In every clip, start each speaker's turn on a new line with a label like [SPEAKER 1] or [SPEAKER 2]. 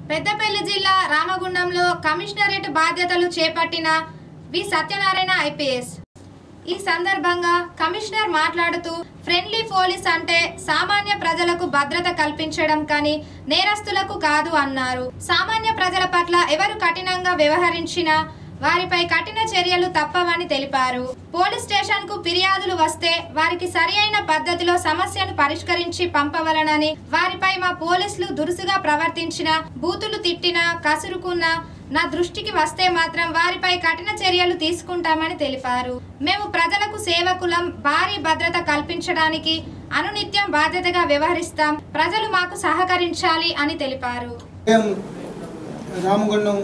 [SPEAKER 1] పెద్దపల్లి జిల్లా రామగుండంలో కమిషనరేట్ బాధ్యతలు చేపట్టిన వి సత్యనారాయణ ఐపీఎస్ ఈ సందర్భంగా కమిషనర్ మాట్లాడుతూ ఫ్రెండ్లీ పోలీస్ అంటే సామాన్య ప్రజలకు భద్రత కల్పించడం కానీ నేరస్తులకు కాదు అన్నారు. సామాన్య ప్రజల పట్ల ఎవరు కఠినంగా వ్యవహరించినా వారిపై కఠిన చర్యలు తప్పవని తెలిపారు. పోలీస్ స్టేషన్ కు ఫిర్యాదులు వస్తే వారికి సరియైన పద్ధతిలో సమస్యను పరిష్కరించి పంపవలనని, వారిపై మా పోలీసులు దురుసుగా ప్రవర్తించిన, బూతులు తిట్టినా, కసురుకున్నా నా దృష్టికి వస్తే మాత్రం వారిపై కఠిన చర్యలు తీసుకుంటామని తెలిపారు. మేము ప్రజలకు సేవకులం, భారీ భద్రత కల్పించడానికి అనునిత్యం బాధ్యతగా వ్యవహరిస్తాం, ప్రజలు మాకు సహకరించాలి అని తెలిపారు.
[SPEAKER 2] రామగుండం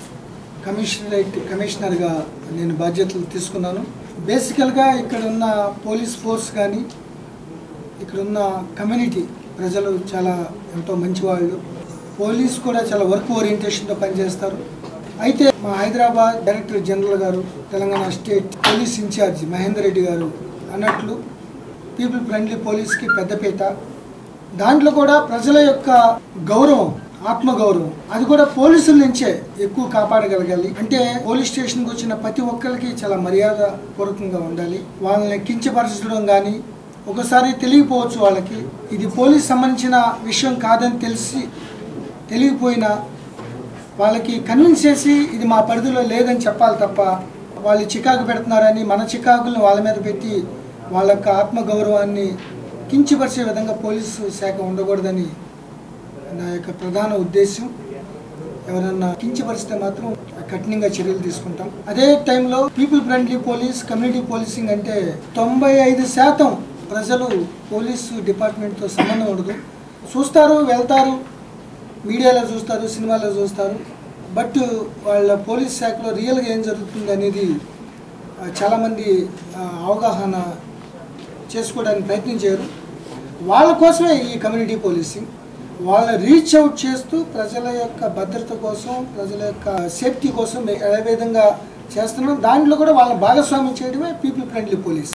[SPEAKER 2] కమిషనర్గా నేను బాధ్యతలు తీసుకున్నాను. బేసికల్గా ఇక్కడ ఉన్న పోలీస్ ఫోర్స్ కానీ ఇక్కడున్న కమ్యూనిటీ ప్రజలు చాలా ఎంతో మంచివాళ్ళు. పోలీస్ కూడా చాలా వర్క్ ఓరియంటేషన్తో పనిచేస్తారు. అయితే మా హైదరాబాద్ డైరెక్టర్ జనరల్ గారు, Telangana state police in-charge Mahender Reddy గారు అన్నట్లు పీపుల్ ఫ్రెండ్లీ పోలీస్కి పెద్దపీట. దాంట్లో కూడా ప్రజల యొక్క గౌరవం, ఆత్మగౌరవం అది కూడా పోలీసుల నుంచే ఎక్కువ కాపాడగలగాలి. అంటే పోలీస్ స్టేషన్కి వచ్చిన ప్రతి ఒక్కరికి చాలా మర్యాద పూర్వకంగా ఉండాలి. వాళ్ళని కించపరచడం కానీ, ఒకసారి తెలియకపోవచ్చు వాళ్ళకి ఇది పోలీస్ సంబంధించిన విషయం కాదని తెలియకపోయినా వాళ్ళకి కన్విన్స్ చేసి ఇది మా పరిధిలో లేదని చెప్పాలి తప్ప వాళ్ళు చికాకు పెడుతున్నారని మన చికాకులను వాళ్ళ మీద పెట్టి వాళ్ళ యొక్క ఆత్మగౌరవాన్ని కించపరిచే విధంగా పోలీసు శాఖ ఉండకూడదని నా యొక్క ప్రధాన ఉద్దేశం. ఎవరన్నా కించపరిస్తే మాత్రం కఠినంగా చర్యలు తీసుకుంటాం. అదే టైంలో people friendly police, community policing అంటే 95% ప్రజలు పోలీసు డిపార్ట్మెంట్తో సంబంధం ఉండదు. చూస్తారు, వెళ్తారు, మీడియాలో చూస్తారు, సినిమాలో చూస్తారు, బట్ వాళ్ళ పోలీస్ శాఖలో రియల్గా ఏం జరుగుతుంది అనేది చాలామంది అవగాహన చేసుకోవడానికి ప్రయత్నం చేయరు. వాళ్ళ కోసమే ఈ కమ్యూనిటీ పోలీసింగ్. వాళ్ళని రీచ్ అవుట్ చేస్తూ ప్రజల యొక్క భద్రత కోసం, ప్రజల యొక్క సేఫ్టీ కోసం ఏ విధంగా చేస్తున్నాం, దాంట్లో కూడా వాళ్ళని భాగస్వామ్యం చేయడమే పీపుల్ ఫ్రెండ్లీ పోలీస్.